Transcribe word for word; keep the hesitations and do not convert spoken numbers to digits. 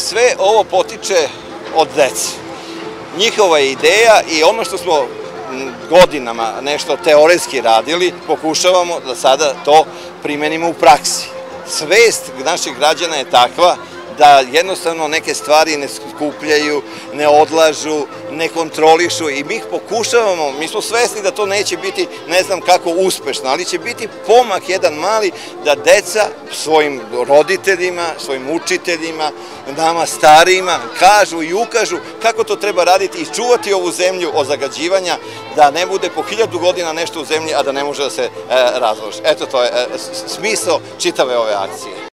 sve ovo potiče od dece. Njihova je ideja i ono što smo godinama nešto teoretski radili, pokušavamo da sada to primenimo u praksi. Svest naših građana je takva da jednostavno neke stvari ne skupljaju, ne odlažu, ne kontrolišu i mi ih pokušavamo, mi smo svesni da to neće biti ne znam kako uspešno, ali će biti pomak jedan mali da deca svojim roditeljima, svojim učiteljima, nama starijima kažu i ukažu kako to treba raditi i čuvati ovu zemlju od zagađivanja, da ne bude po hiljadu godina nešto u zemlji, a da ne može da se razloži. Eto, to je smisao čitave ove akcije.